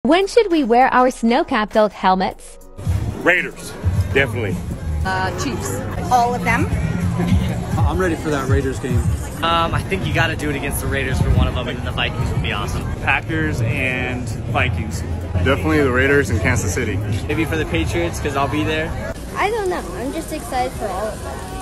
When should we wear our snow-capped helmets? Raiders, definitely. Chiefs. All of them. I'm ready for that Raiders game. I think you got to do it against the Raiders for one of them, and the Vikings would be awesome. Packers and Vikings. Definitely the Raiders in Kansas City. Maybe for the Patriots, because I'll be there. I don't know. I'm just excited for all of them.